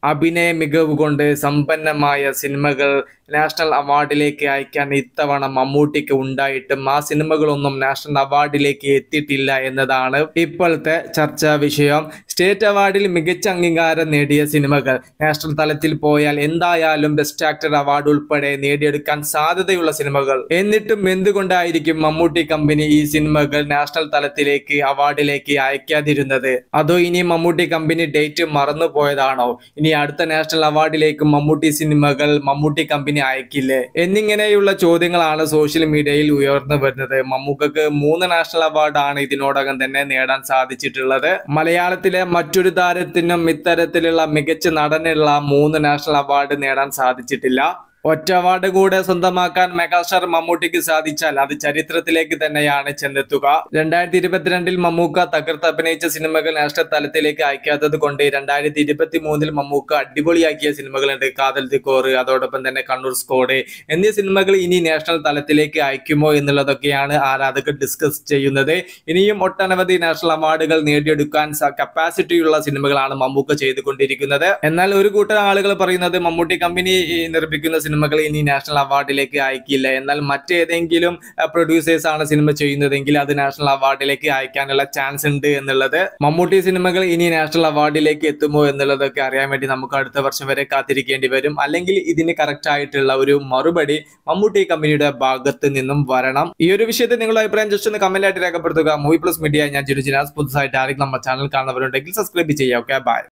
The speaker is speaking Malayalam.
അഭിനയ മികവ് കൊണ്ട് സമ്പന്നമായ സിനിമകൾ നാഷണൽ അവാർഡിലേക്ക് അയക്കാൻ ഇത്തവണ മമ്മൂട്ടിക്ക് ഉണ്ടായിട്ടും ആ സിനിമകളൊന്നും നാഷണൽ അവാർഡിലേക്ക് എത്തിയിട്ടില്ല എന്നതാണ് ഇപ്പോഴത്തെ ചർച്ചാ വിഷയം. സ്റ്റേറ്റ് അവാർഡിൽ മികച്ച അംഗീകാരം നേടിയ സിനിമകൾ നാഷണൽ തലത്തിൽ പോയാൽ എന്തായാലും ബെസ്റ്റ് ആക്ടർ അവാർഡ് ഉൾപ്പെടെ നേടിയെടുക്കാൻ സാധ്യതയുള്ള സിനിമകൾ. എന്നിട്ടും എന്തുകൊണ്ടായിരിക്കും മമ്മൂട്ടി കമ്പനി ഈ സിനിമകൾ നാഷണൽ തലത്തിലേക്ക് അവാർഡിലേക്ക് അയക്കാതിരുന്നത്? അതോ ഇനി മമ്മൂട്ടി കമ്പനി ഡേറ്റ് മറന്നു പോയതാണോ? ഇനി അടുത്ത നാഷണൽ അവാർഡിലേക്ക് മമ്മൂട്ടി സിനിമകൾ മമ്മൂട്ടി കമ്പനി അയക്കില്ലേ എന്നിങ്ങനെയുള്ള ചോദ്യങ്ങളാണ് സോഷ്യൽ മീഡിയയിൽ ഉയർന്നു വരുന്നത്. മമ്മൂക്കക്ക് 3 നാഷണൽ അവാർഡാണ് ഇതിനോടകം തന്നെ നേടാൻ സാധിച്ചിട്ടുള്ളത്. മലയാളത്തിലെ മറ്റൊരു താരത്തിനും ഇത്തരത്തിലുള്ള മികച്ച നടനുള്ള 3 നാഷണൽ അവാർഡ് നേടാൻ സാധിച്ചിട്ടില്ല. ഒറ്റ അവാർഡ് കൂടെ സ്വന്തമാക്കാൻ മെഗാസ്റ്റാർ മമ്മൂട്ടിക്ക് സാധിച്ചാൽ അത് ചരിത്രത്തിലേക്ക് തന്നെയാണ് ചെന്നെത്തുക. 2022 മമ്മൂക്ക തകർത്ത് അഭിനയിച്ച സിനിമകൾ നാഷണൽ തലത്തിലേക്ക് അയക്കാത്തത് കൊണ്ട് 2023 മമ്മൂക്ക അടിപൊളിയാക്കിയ സിനിമകളുണ്ട്. കാതൽ തിക്കോറ്, അതോടൊപ്പം തന്നെ കണ്ണൂർ സ്ക്വാഡ് എന്നീ സിനിമകൾ ഇനി നാഷണൽ തലത്തിലേക്ക് അയക്കുമോ എന്നുള്ളതൊക്കെയാണ് ആരാധകർ ഡിസ്കസ് ചെയ്യുന്നത്. ഇനിയും ഒട്ടനവധി നാഷണൽ അവാർഡുകൾ നേടിയെടുക്കാൻ കപ്പാസിറ്റിയുള്ള സിനിമകളാണ് മമ്മൂക്ക ചെയ്തുകൊണ്ടിരിക്കുന്നത്. എന്നാൽ ഒരു കൂട്ടം ആളുകൾ പറയുന്നത് മമ്മൂട്ടി കമ്പനി നിർമ്മിക്കുന്ന സിനിമകൾ ഇനി നാഷണൽ അവാർഡിലേക്ക് അയക്കില്ല. എന്നാൽ മറ്റേതെങ്കിലും പ്രൊഡ്യൂസേഴ്സ് ആണ് സിനിമ ചെയ്യുന്നതെങ്കിൽ അത് നാഷണൽ അവാർഡിലേക്ക് അയക്കാനുള്ള ചാൻസ് ഉണ്ട് എന്നുള്ളത്. മമ്മൂട്ടി സിനിമകൾ ഇനി നാഷണൽ അവാർഡിലേക്ക് എത്തുമോ എന്നുള്ളതൊക്കെ അറിയാൻ വേണ്ടി നമുക്ക് അടുത്ത വർഷം വരെ കാത്തിരിക്കേണ്ടി വരും. അല്ലെങ്കിൽ ഇതിന് കറക്റ്റ് ആയിട്ടുള്ള ഒരു മറുപടി മമ്മൂട്ടി കമ്പനിയുടെ ഭാഗത്ത് നിന്നും വരണം. ഈ ഒരു വിഷയത്തിൽ നിങ്ങളുടെ അഭിപ്രായം ജസ്റ്റ് ഒന്ന് കമന്റ് ആയിട്ട് രേഖപ്പെടുത്തുക. മൂവി പ്ലസ് മീഡിയ, ഞാൻ ജിനു ജിനാസ്. പുതുസായിട്ട് ആരെങ്കിലും നമ്മുടെ ചാനൽ കാണുന്നവരുണ്ടെങ്കിൽ സബ്സ്ക്രൈബ് ചെയ്യുക. Okay, by.